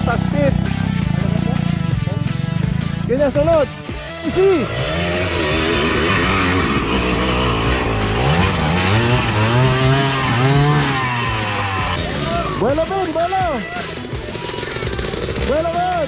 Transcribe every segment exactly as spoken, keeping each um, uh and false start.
sa speed. Ganyan sunod. Easy. Buelo Ben, buelo. Buelo Ben.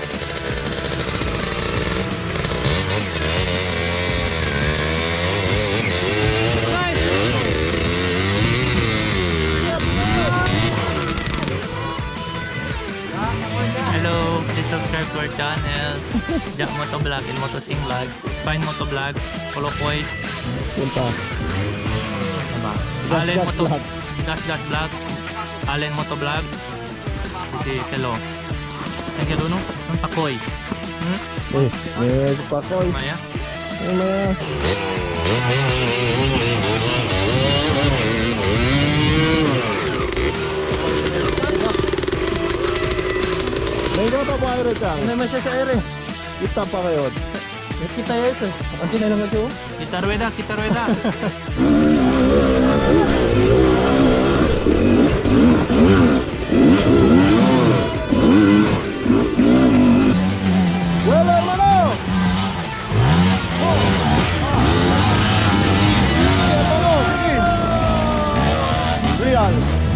Hello, please subscribe to our channel. Jack Moto Vlog and Moto Sing Vlog. Spine Moto Vlog. Coloquies. Punta. Diba? Gas, Allen gas Moto vlog. Gas Gas Vlog. Allen Moto Vlog. Si Hello. Thank you Luno. Ang pakoy. Hmm? Eh, may pakoy. Maya. Eh, maya. Mayroon pa ba aero dyan? Ano naman siya sa air eh? Kita pa kayo. Kita yun sir. Kasi na lang ito. Kita rueda, kita rueda. Wala hermano. Oh. Hermano, sige. Real.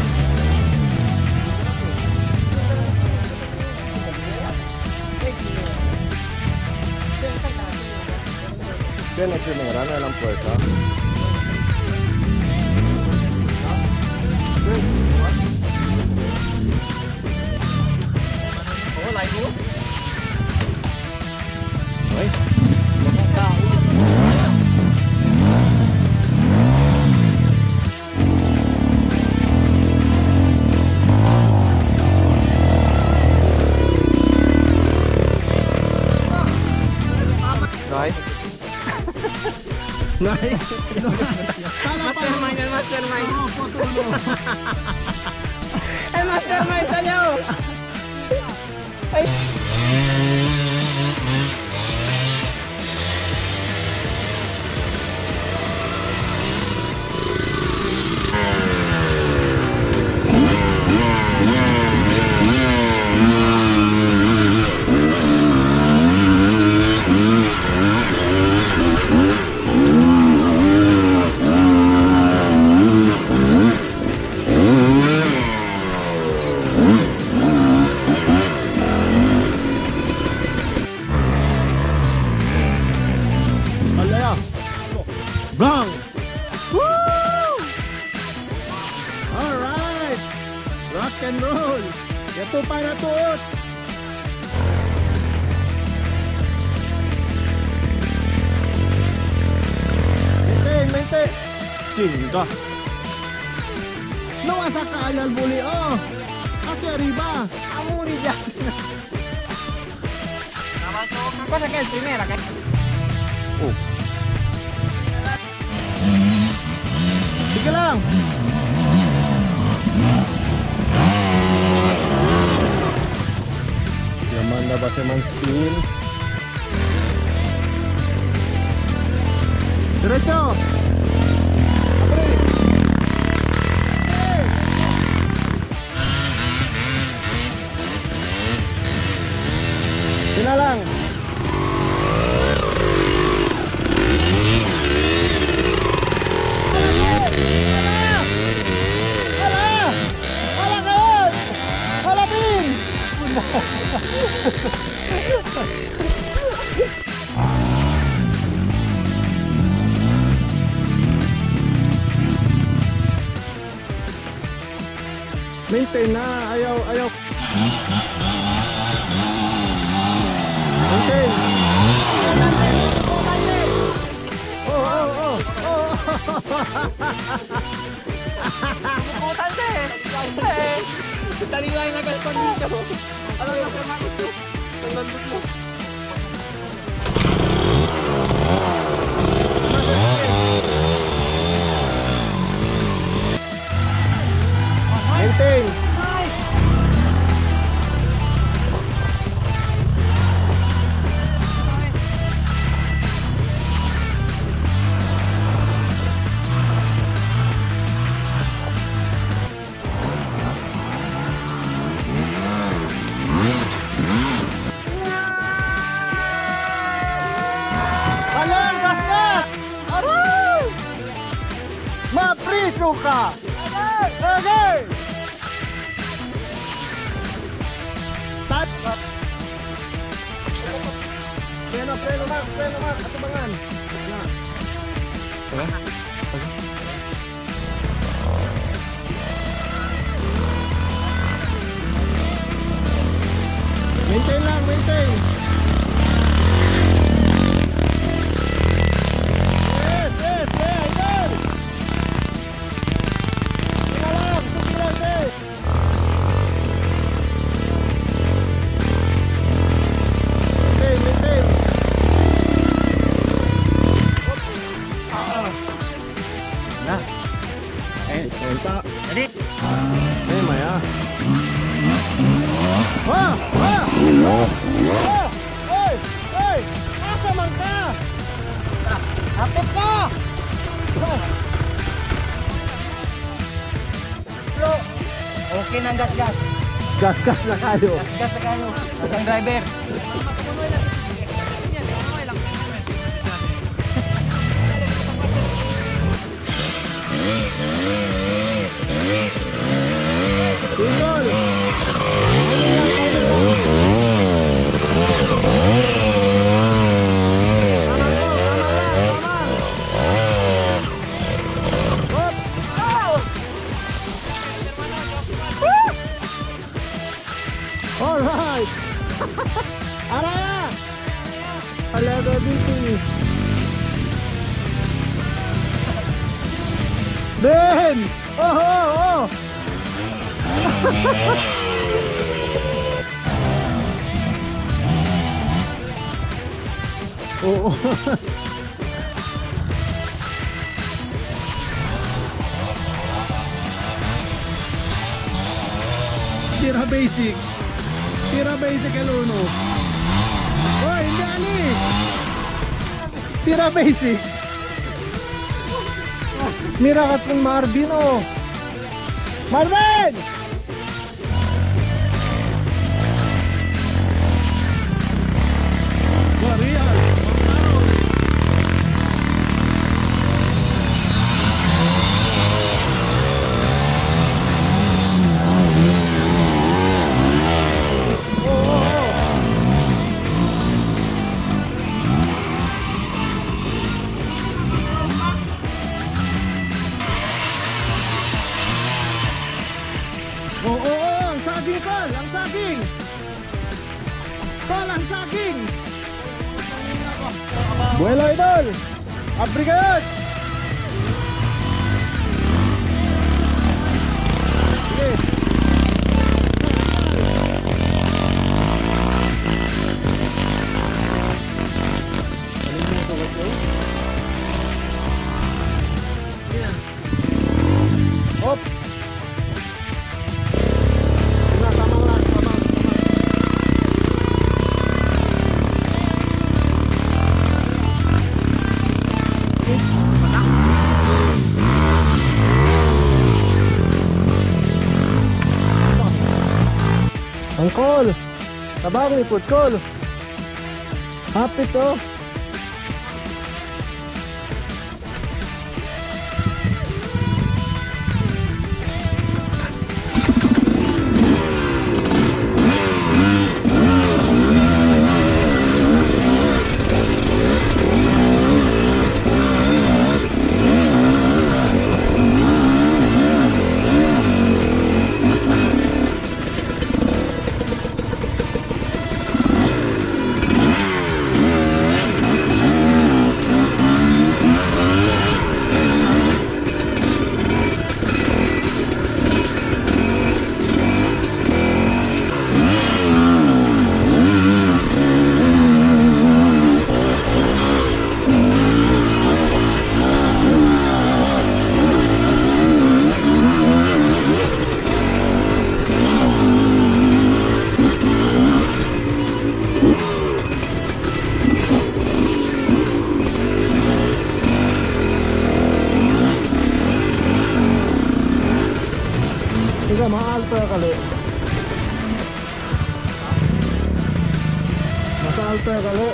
Tiene primera, no la puerta. Oo, live mo? Ay. Right? Nice. Mastermind yan, mastermind. Eh, mastermind sa niyo. Ay. Bang! Woo! All right. Rock and roll. Ito pa na tuot. Maintain, maintain. Chinga. Nawasa ka ayal buli oh. Ate arriba. Amuri dyan. Ako sa kayo, primera kayo. Oh. Sige lang. Yaman na ba si Mang Spin? Diretso. Sila lang. Maintain na, ayaw, ayaw. Maintain. Oh, oh, oh, oh. Bukutan siya eh. Eh. Taliway na kalpon dito. Alam na kung ako ito. Nandun mo. Maintain. ka. Okay! Start! Preno, preno, Mark, preno, Mark, atubangan. Na. Diba? Maintain lang, maintain. Yes, yes, yes, yes. Sige lang, sige lang, yes. Maintain, maintain. Na. Eh, konta. Ready? Eh, maya. Wah! Wah! Wah! Hey! Hey! Asa man ka? Hapit ka! Bro, okay nang gas-gas. Gas-gas na kayo. Gas-gas na kayo. Ang driver. Tingol! Alright! Araya! Alaga dito. Ben! Oh, oh, oh! Oo. Tira basic. Tira basic el uno. Hoy, hindi ali. Tira basic. Mira ka kung Marvin oh. Marvin! Real. Oo, oh, oh, oh, ang saging Col, ang saging. Col, ang saging. Buelo idol. Abrigat. Sige. Hop. Ang call. Tabang ipod call. Hapit oh. Tiga ma-alto ya kali. Mas alto ya kali.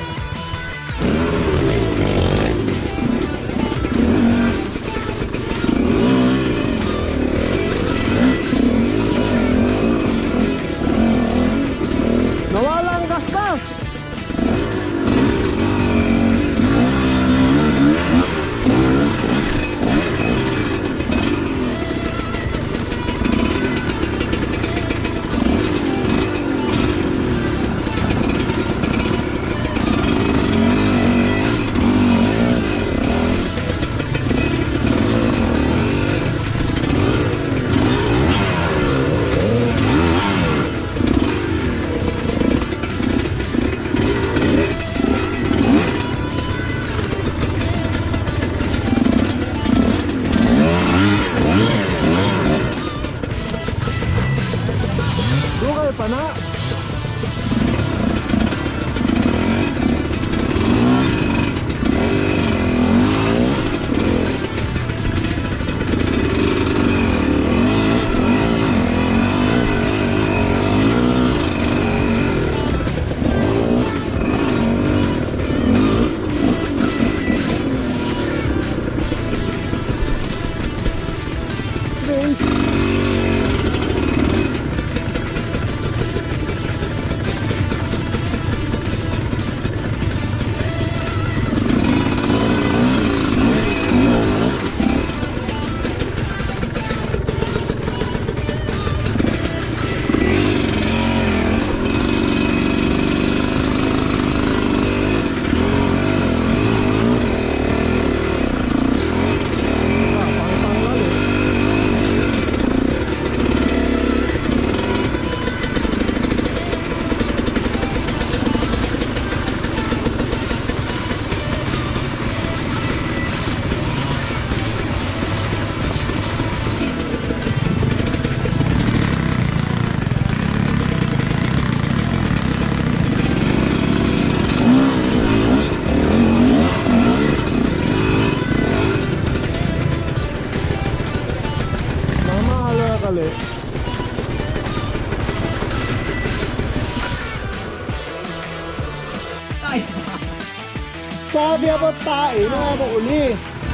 Power pa na. Sabi ako tayo na ako uli.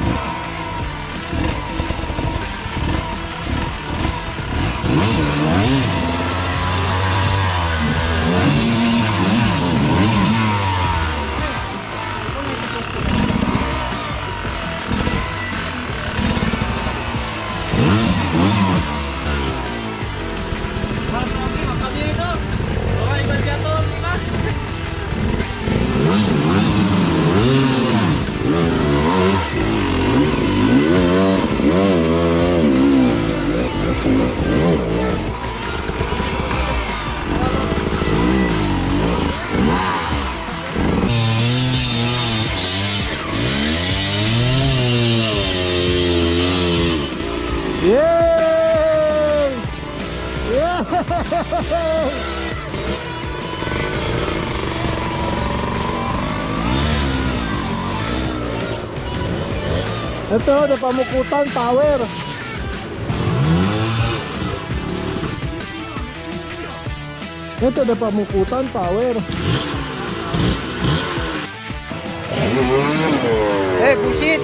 Ito, na pamukutan power. Ito, na pamukutan power. Eh, bullshit.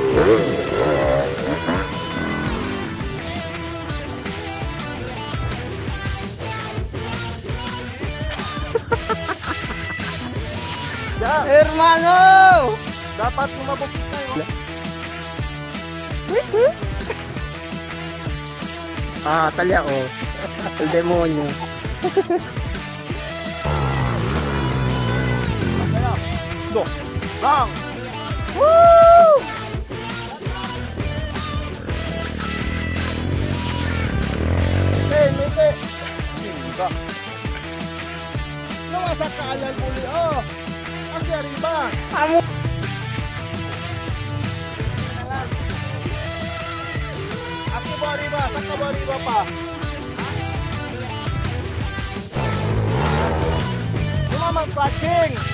Hermano! Dapat lumabog tayo. Ah, talya ko. El demonyo. Go! Bang! Woo! Hey, mete! Hinga. Nawasak ka alal muli, oh! Ang arriba! Amo! Ako ba arriba? Saan ka ba arriba pa? Lumamang clutching!